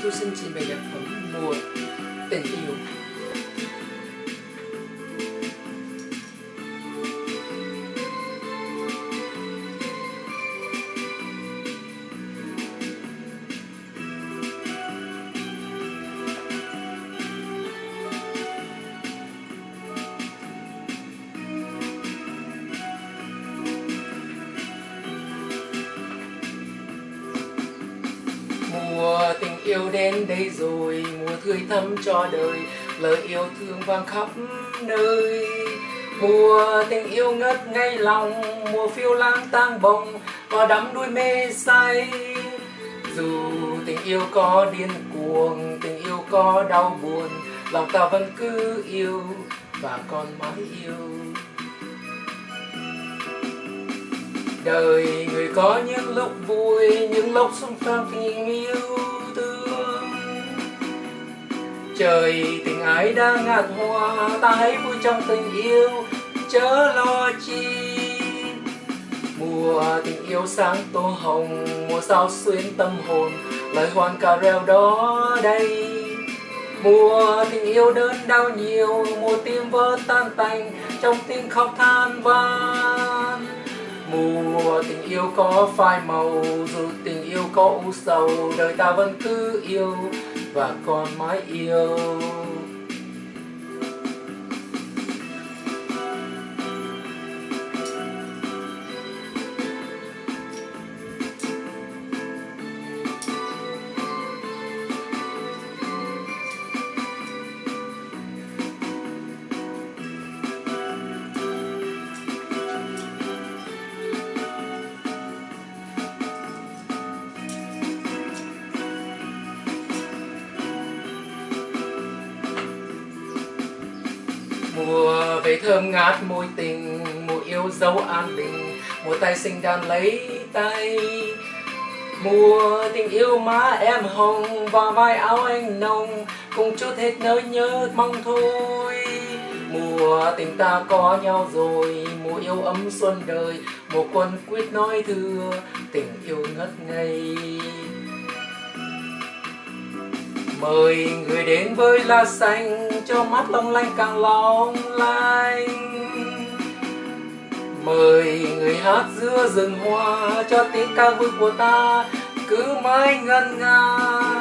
tôi xin trình bày nhạc phẩm Mùa Tình Yêu. Mùa tình yêu đến đây rồi, mùa tươi thắm cho đời, lời yêu thương vang khắp nơi. Mùa tình yêu ngất ngây lòng, mùa phiêu lãng tang bồng và đắm đuối mê say. Dù tình yêu có điên cuồng, tình yêu có đau buồn, lòng ta vẫn cứ yêu và còn mãi yêu. Đời người có những lúc vui, những lúc xung phong tình yêu thương. Trời tình ái đã ngát hoa, ta hãy vui trong tình yêu, chớ lo chi. Mùa tình yêu sáng tô hồng, mùa sao xuyên tâm hồn, lời hoan ca reo đó đây. Mùa tình yêu đớn đau nhiều, mùa tim vỡ tan tành, trong tim khóc than van. Mùa tình yêu có phai màu, dù tình yêu có u sầu, đời ta vẫn cứ yêu và còn mãi yêu. Mùa về thơm ngát môi tình, mùa yêu dấu an bình, mùa tay xinh đàn lấy tay. Mùa tình yêu má em hồng và vai áo anh nồng, cùng chút hết nỗi nhớ mong thôi. Mùa tình ta có nhau rồi, mùa yêu ấm xuân đời, mùa quân quyết nói thưa tình yêu ngất ngây. Mời người đến với lá xanh, cho mắt long lanh càng long lanh. Mời người hát giữa rừng hoa, cho tiếng ca vui của ta cứ mãi ngân nga.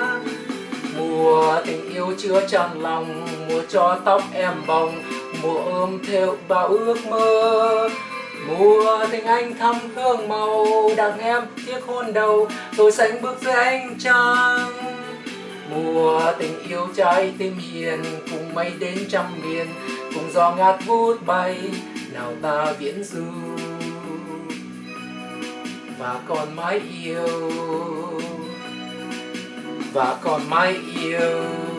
Mùa tình yêu chưa tràn lòng, mùa cho tóc em bồng, mùa ôm theo bao ước mơ. Mùa tình anh thắm hương màu, đặng em tiếc hôn đầu, rồi sánh bước dưới ánh trăng. Mùa tình yêu trái tim hiền, cùng mây đến trăm miền, cùng gió ngát vút bay, nào ta viễn du và còn mãi yêu, và còn mãi yêu.